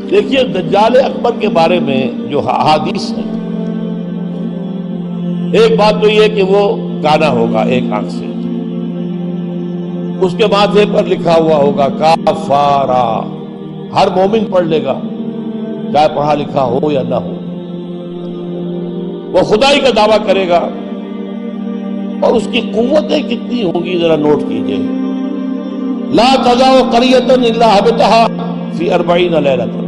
دیکھیے دجال اکبر کے بارے میں جو احادیث ہے، ایک بات تو یہ کہ وہ کانا ہوگا ایک آنکھ سے، اس کے ماتھے پر لکھا ہوا ہوگا کافارا، ہر مومن پڑھ لے گا چاہے پڑھا لکھا ہو یا نہ ہو. وہ خدائی کا دعویٰ کرے گا، اور اس کی قوتیں کتنی ہوں گی ذرا نوٹ کیجئے. لا تزع قریۃ الا حبطها فی 40 لیلۃ،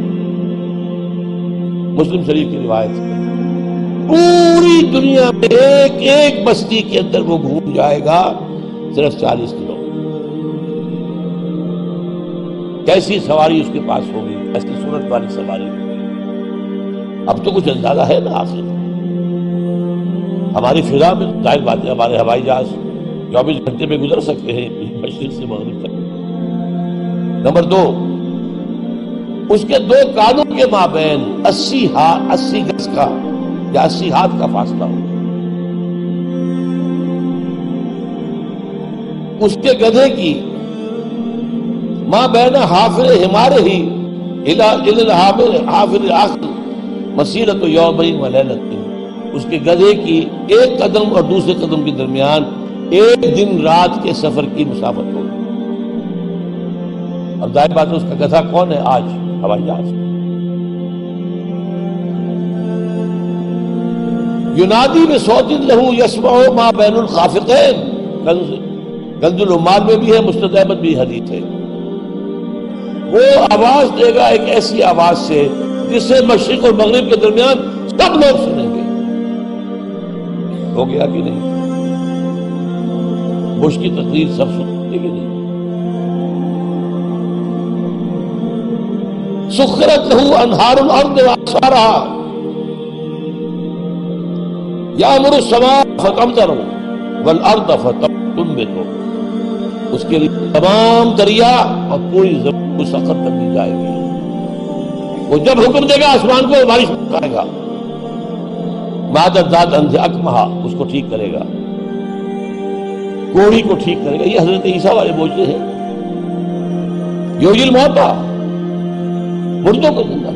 مسلم شریف کی روایت ہے. پوری دنیا میں ایک ایک بستی کے اندر وہ گھوم جائے گا صرف 40 کلو. کیسی سواری اس کے پاس ہوگی، ایسی صورت والی سواری ہوگی. اب تو کچھ اندازہ ہے نا. آخر ہماری فضا میں ظاہر بات ہے ہمارے ہوائی جہاز 24 گھنٹے میں گزر سکتے ہیں مشرق سے مغرب تک. نمبر 2، اس کے 2 کانوں کے مابین 80 گز کا یا 80 ہاتھ کا فاصلہ ہو. اس کے گدھے کی ماں بین حافر ہمارے ہی حافر آخر مسیرت یومین و لیلت، اس کے گدھے کی ایک قدم اور دوسرے قدم کے درمیان ایک دن رات کے سفر کی مسافت ہوگی. اب ظاہر بات ہے اس کا گدھا کون ہے آج؟ ہوائی جہاز. ینادی بصوت لہ یسمع ما بین الخافقین، کنز العمال میں بھی ہے، مسند احمد بھی حدیث ہے. وہ آواز دے گا ایک ایسی آواز سے جسے مشرق اور مغرب کے درمیان سب لوگ سنیں گے. ہو گیا کہ نہیں؟ بش کی تقریر سب سنتے کہ نہیں؟ سخرت لہ انہار الارض واثارها یامر السماء فتمطر والارض فتنبت، اس کے لیے تمام دریا اور پوری زمین کو سخت کر دی جائے گی. وہ جب حکم دے گا آسمان کو بارش کرے گا. مادت ذات اکمہا، اس کو ٹھیک کرے گا، کوڑی کو ٹھیک کرے گا. یہ حضرت عیسیٰ والے موجزے ہیں. یحیی الموتیٰ، مردوں کو زندہ.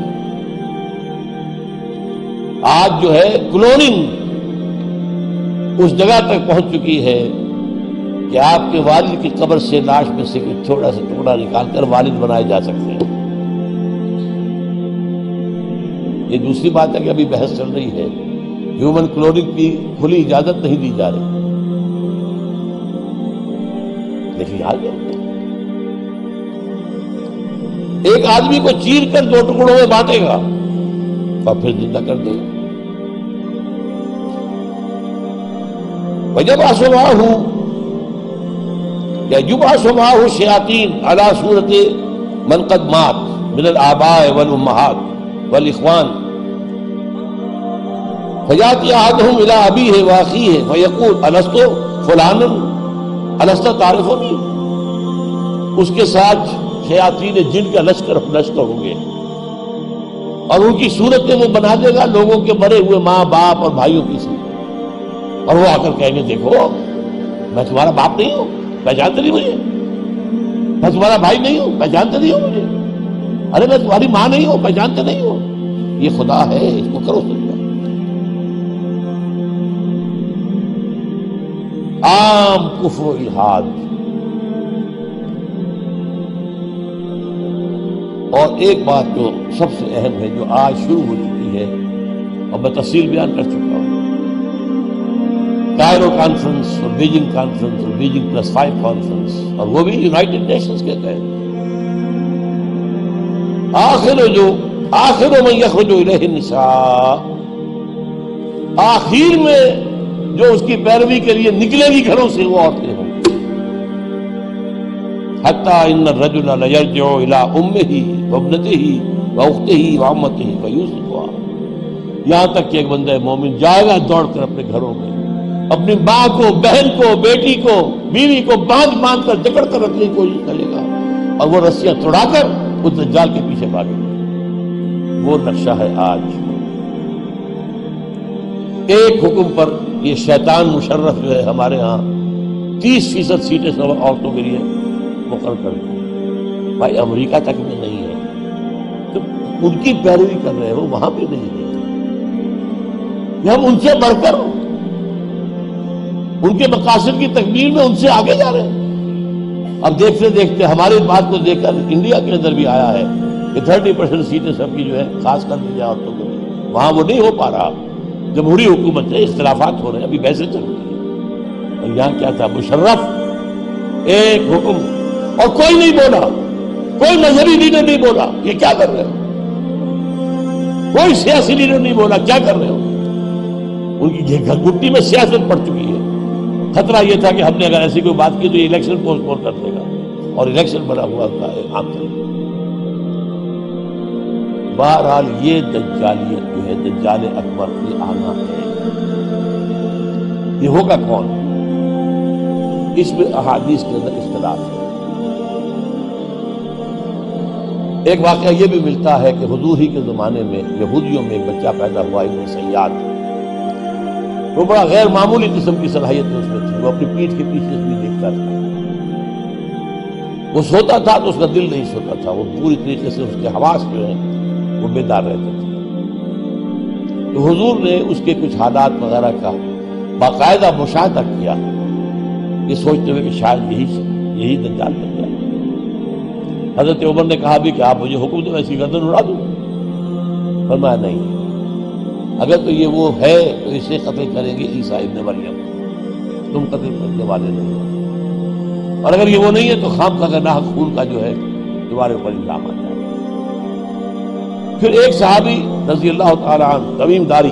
آج جو ہے کلوننگ اس جگہ تک پہنچ چکی ہے کہ آپ کے والد کی قبر سے لاش میں سے کوئی تھوڑا سا ٹکڑا نکال کر والد بنائے جا سکتے ہیں. یہ دوسری بات ہے کہ ابھی بحث چل رہی ہے، ہیومن کلوننگ کی کھلی اجازت نہیں دی جا رہی. لیکن یاد ہے ایک آدمی کو چیر کر 2 ٹکڑوں میں بانٹے گا اور پھر زندہ کر دے گا. وَيَبْعَثُ مَعَهُ یا يُبْعَثُ مَعَهُ الشَّيَاطِينُ عَلَى صُورَةِ مَنْ قَدْ مَاتَ مِنَ الْآبَاءِ وَالْأُمَّهَاتِ وَالْإِخْوَانِ فَيَأْتِي أَحَدُهُمْ إِلَىٰ أَبِيهِ وَأَخِيهِ فَيَقُولُ أَلَسْتُ فُلَانًا أَلَسْتَ تَعْرِفُنِي. اس کے ساتھ شیاطین جن کا لشکر ہوں گے اور ان کی صورتیں وہ بنا دے گا لوگوں کے مرے ہوئے ماں باپ اور بھائیوں کی صورت. اور وہ آ کر کہیں گے دیکھو میں تمہارا باپ نہیں ہوں، پہچانتے نہیں مجھے. میں تمہارا بھائی نہیں ہوں، پہچانتے نہیں ہو مجھے. ارے میں تمہاری ماں نہیں ہوں، پہچانتے نہیں ہو. یہ خدا ہے، اس کو کرو سجدہ. عام کفر و الحاد. اور ایک بات جو سب سے اہم ہے جو آج شروع ہو چکی ہے اور میں تفصیل بیان کر چکا ہوں، کائرو کانفرنس اور بیجنگ کانفرنس اور بیجنگ +5 کانفرنس، اور وہ بھی یونائٹڈ نیشنز کے تحت. آخر من یخرج الیہ النساء، آخر میں جو اس کی پیروی کے لیے نکلے گی گھروں سے وہ عورتیں ہوں گی. حتی ان الرجل لیرجع الی امہ وابنتہ واختہ وعمتہ فیوسفہا، یہاں تک کہ ایک بندہ مومن جائے گا دوڑ کر اپنے گھروں میں اپنی ماں کو، بہن کو، بیٹی کو، بیوی کو باندھ کر جکڑ کر رکھنے کی کوشش کرے گا اور وہ رسیاں توڑا کر اس دجال کے پیچھے بھاگے گا. وہ نقشہ ہے آج. ایک حکم پر یہ شیطان مشرف جو ہے ہمارے ہاں 30% سیٹیں سب عورتوں کے لیے مقرر کر دی. بھائی امریکہ تک میں نہیں ہے تو ان کی پیروی کر رہے ہو وہاں بھی نہیں ہے کہ ہم ان سے بڑھ کر ان کے مقاصد کی تکمیل میں ان سے آگے جا رہے ہیں. اب دیکھتے دیکھتے ہماری بات کو دیکھ کر انڈیا کے اندر بھی آیا ہے کہ 30% سیٹیں سب کی جو ہے خاص کر دی جائے عورتوں کو. وہاں وہ نہیں ہو پا رہا. جمہوری حکومت ہے, اختلافات ہو رہے ہیں, ابھی بحثیں چل رہی ہیں. اور یہاں کیا تھا, مشرف ایک حکم اور کوئی نہیں بولا, کوئی مذہبی لیڈر نہیں بولا یہ کیا کر رہے ہو, کوئی سیاسی لیڈر نہیں بولا کیا کر رہے ہو. ان کی گھٹی میں سیاست پڑ چکی ہے. خطرہ یہ تھا کہ ہم نے اگر ایسی کوئی بات کی تو یہ الیکشن پوسٹ پون کر دے گا, اور الیکشن بنا ہوا تھا عام طور. بہرحال یہ دجالیت جو ہے, دجال اکبر یہ آنا ہے. یہ ہوگا کون, اس میں احادیث کے اندر اختلاف ہے. ایک واقعہ یہ بھی ملتا ہے کہ حضور ہی کے زمانے میں یہودیوں میں ایک بچہ پیدا ہوا ابن سیاد. وہ بڑا غیر معمولی قسم کی صلاحیتیں اس میں تھی. وہ اپنی پیٹھ کے پیچھے بھی دیکھتا تھا. وہ سوتا تھا تو اس کا دل نہیں سوتا تھا. وہ پوری طریقے سے اس کے حواس جو ہیں وہ بیدار رہتے تھے. تو حضور نے اس کے کچھ حالات وغیرہ کا باقاعدہ مشاہدہ کیا, یہ سوچتے ہوئے کہ شاید یہی دجال بن جائے. حضرت عمر نے کہا بھی کہ آپ مجھے حکم دو, ایسی گردن اڑا دوں. فرمایا نہیں, اگر تو یہ وہ ہے تو اسے قتل کریں گے عیسیٰ ابن مریم, تم قتل کرنے والے نہیں ہو. اور اگر یہ وہ نہیں ہے تو خام کا ناحق خون کا جو ہے تمہارے اوپر الزام آ جائے. پھر ایک صحابی رضی اللہ تعالی عنہ تمیم داری,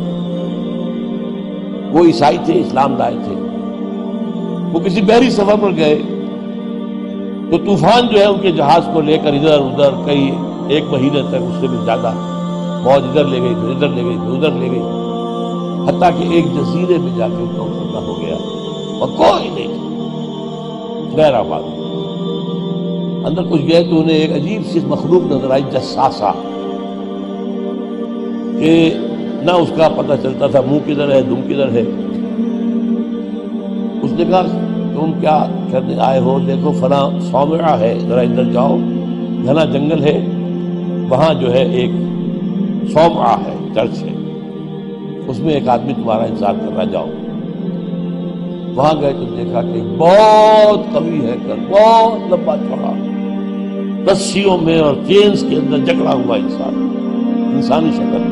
وہ عیسائی تھے, اسلام لائے تھے. وہ کسی بحری سفر پر گئے تو طوفان جو ہے ان کے جہاز کو لے کر ادھر ادھر کئی ایک مہینے تک, اس سے بھی زیادہ موج ادھر لے گئی, پھر ادھر لے گئی, پھر ادھر لے گئی, حتیٰ کہ ایک جزیرے میں جا کے ان کا اترنا ہو گیا اور کوئی نہیں تھا, غیر آباد. اندر کچھ گئے تو انہیں ایک عجیب سی مخلوق نظر آئی, جساسا, کہ نہ اس کا پتہ چلتا تھا منہ کدھر ہے دم کدھر ہے. اس نے کہا تم کیا کرنے آئے ہو, دیکھو فلاں صومعہ ہے, ذرا ادھر جاؤ, گھنا جنگل ہے, وہاں جو ہے ایک صومعہ ہے, چرچ ہے, اس میں ایک آدمی تمہارا انتظار کر رہا, جاؤ. وہاں گئے تو دیکھا کہ بہت قوی ہے کر, بہت لمبا چوڑا, رسیوں میں اور چینز کے اندر جکڑا ہوا انسان, انسانی شکل.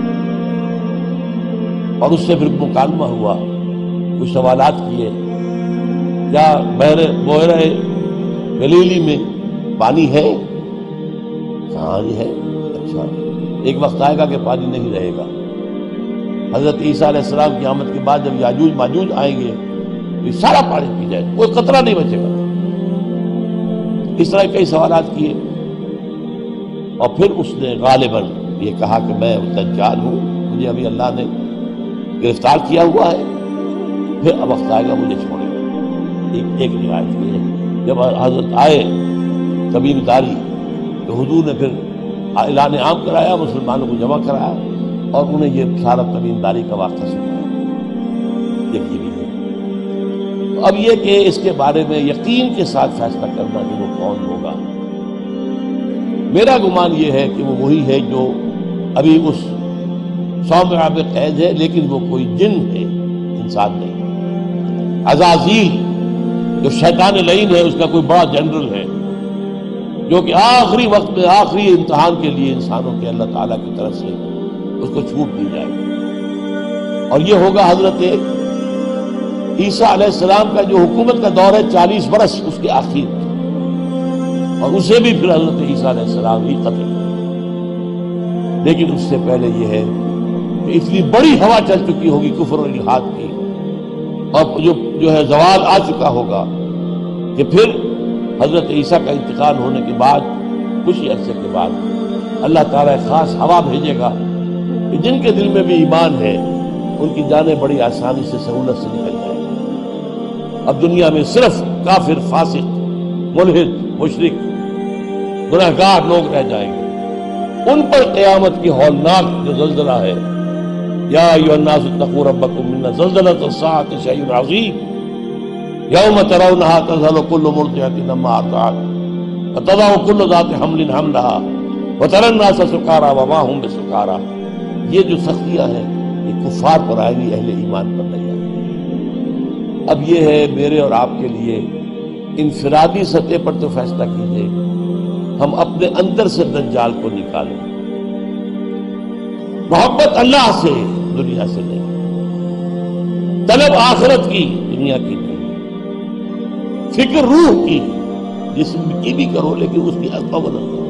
اور اس سے پھر مکالمہ ہوا, کچھ سوالات کیے, کیا بحیرہ گلیلی میں پانی ہے؟ کہاں ہے. اچھا, ایک وقت آئے گا کہ پانی نہیں رہے گا. حضرت عیسیٰ علیہ السلام کی آمد کے بعد جب یاجوج ماجوج آئیں گے تو یہ سارا پانی پی جائے, کوئی قطرہ نہیں بچے گا. اس طرح کئی سوالات کیے, اور پھر اس نے غالباً یہ کہا کہ میں دجال ہوں, مجھے ابھی اللہ نے گرفتار کیا ہوا ہے, پھر اب وقت آئے گا مجھے چھوڑے گا. ایک روایت یہ ہے. جب حضرت آئے تمیم داری تو حضور نے پھر اعلان عام کرایا, مسلمانوں کو جمع کرایا, اور انہیں یہ سارا تمیم داری کا واقعہ سنایا. یہ بھی ہے. تو اب یہ کہ اس کے بارے میں یقین کے ساتھ فیصلہ کرنا کہ وہ کون ہوگا. میرا گمان یہ ہے کہ وہ وہی ہے جو ابھی اس صومعہ میں قید ہے, لیکن وہ کوئی جن ہے, انسان نہیں. عزازیل جو شیطان لعین ہے, اس کا کوئی بڑا جنرل ہے, جو کہ آخری وقت میں آخری امتحان کے لیے انسانوں کے اللہ تعالیٰ کی طرف سے اس کو چھوٹ دی جائے گی. اور یہ ہوگا حضرت عیسیٰ علیہ السلام کا جو حکومت کا دور ہے 40 برس, اس کے آخر, اور اسے بھی پھر حضرت عیسیٰ علیہ السلام ہی قتل کریں. لیکن اس سے پہلے یہ ہے کہ اتنی بڑی ہوا چل چکی ہوگی کفر اور الحاد کی, اور جو ہے زوال آ چکا ہوگا, کہ پھر حضرت عیسیٰ کا انتقال ہونے کے بعد کچھ ہی عرصے کے بعد اللہ تعالیٰ ایک خاص ہوا بھیجے گا کہ جن کے دل میں بھی ایمان ہے ان کی جانیں بڑی آسانی سے سہولت سے نکل جائیں گی. اب دنیا میں صرف کافر, فاسق, ملحد, مشرک, گناہگار لوگ رہ جائیں گے. ان پر قیامت کی ہولناک جو زلزلہ ہے, یا ایھا الناس اتقوا ربکم ان زلزلۃ الساعۃ شیء عظیم یوم ترونها تذهل كل مرضعۃ عما ارضعت وتضع كل ذات حمل حملها وَتَرَى النَّاسَ سُكَارَىٰ وَمَا هُم بِسُكَارَىٰ، یہ جو سختیاں ہیں یہ کفار پر آئیں گی، اہل ایمان پر نہیں آئیں گی۔ اب یہ ہے میرے اور آپ کے لیے انفرادی سطح پر تو فیصلہ کیجئے، ہم اپنے اندر سے دجال کو نکالیں، محبت اللہ سے، دنیا سے نہیں، طلب آخرت کی، دنیا کی نہیں، فکر روح کی، جسم کی بھی کرو لیکن اس کی حق بدل کرو،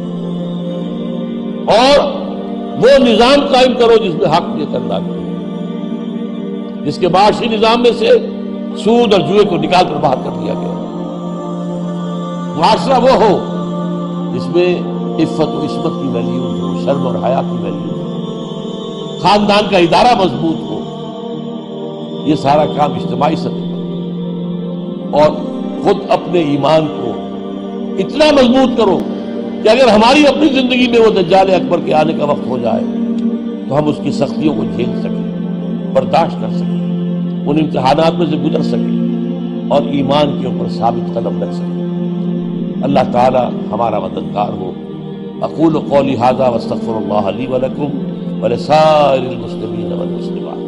اور وہ نظام قائم کرو جس میں حق یہ کرنا ہے، جس کے معاشی نظام میں سے سود اور جوئے کو نکال کر باہر کر دیا گیا۔ معاشرہ وہ ہو جس میں عفت و عصمت کی ویلیوز ہو، شرم اور حیا کی ویلیوز ہو، خاندان کا ادارہ مضبوط ہو، یہ سارا کام اجتماعی سطح پر، اور خود اپنے ایمان کو اتنا مضبوط کرو کہ اگر ہماری اپنی زندگی میں وہ دجال اکبر کے آنے کا وقت ہو جائے تو ہم اس کی سختیوں کو جھیل سکیں، برداشت کر سکیں، ان امتحانات میں سے گزر سکیں اور ایمان کے اوپر ثابت قدم رکھ سکیں۔ اللہ تعالی ہمارا مددگار ہو۔ اقول قولی ھذا واستغفر اللہ لی ولکم ولسائر المسلمین والمسلمات۔